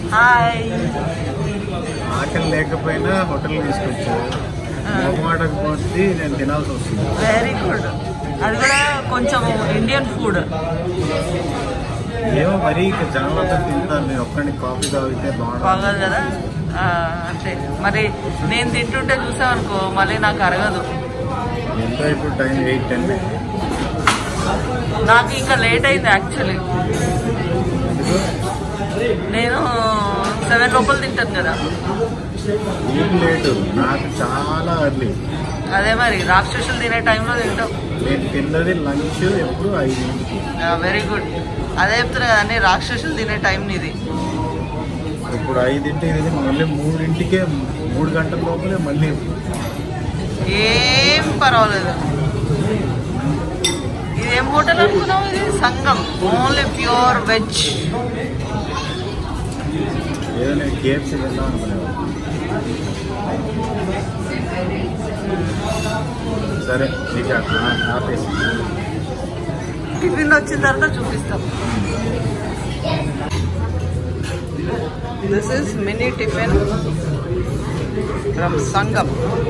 Hi. ఆకలి లేకపోయినా hotel తీసుకొచ్చారు. మొహమాటకు పోతే నేను తినాల్సి వస్తుంది. Very good. అది కూడా కొంచెం ఇండియన్ ఫుడ్. ఏమో మరి ఇక జనాలతో తింటాను. నేను ఒక్కడిని కాఫీ తాగితే బాగోదు కదా. అంటే మరి నేను తింటుంటే చూసామనుకో మళ్ళీ నాకు అరగదు. ఎంత ఇప్పుడు టైం 8-10. నాకు ఇంకా లేట్ అయింది యాక్చువల్లీ. నేను 7 లోపల తింటాను కదా. ఏం లేటు, నాకు చాలా అర్లీ. అదే మరి రాక్షసులు తినే టైంలో తింటాం. నేను తిన్నది లంచ్ ఎప్పుడు 5. Very good. అదే చెప్తున్నా కదా అన్ని రాక్షసులు తినే టైం ఇది. ఇప్పుడు 5 మళ్ళీ 3 3 గంటల లోపలే మళ్ళీ. ఏం పర్వాలేదు. ఇదేం హోటల్ అనుకున్నాం? ఇది సంగం, ఓన్లీ ప్యూర్ వెజ్. ఏదో నేను కేఎఫ్సీ తిందాం అనుకునేవాడు. సరే నీకు ఆపేసి టిఫిన్ వచ్చిన తర్వాత చూపిస్తాం. This is mini tiffin from Sangam.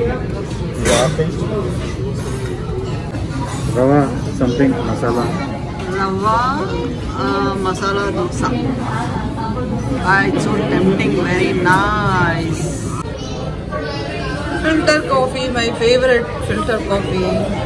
Rava something masala. Rava masala dosa. It's so tempting, very nice. Filter coffee, my favorite filter coffee.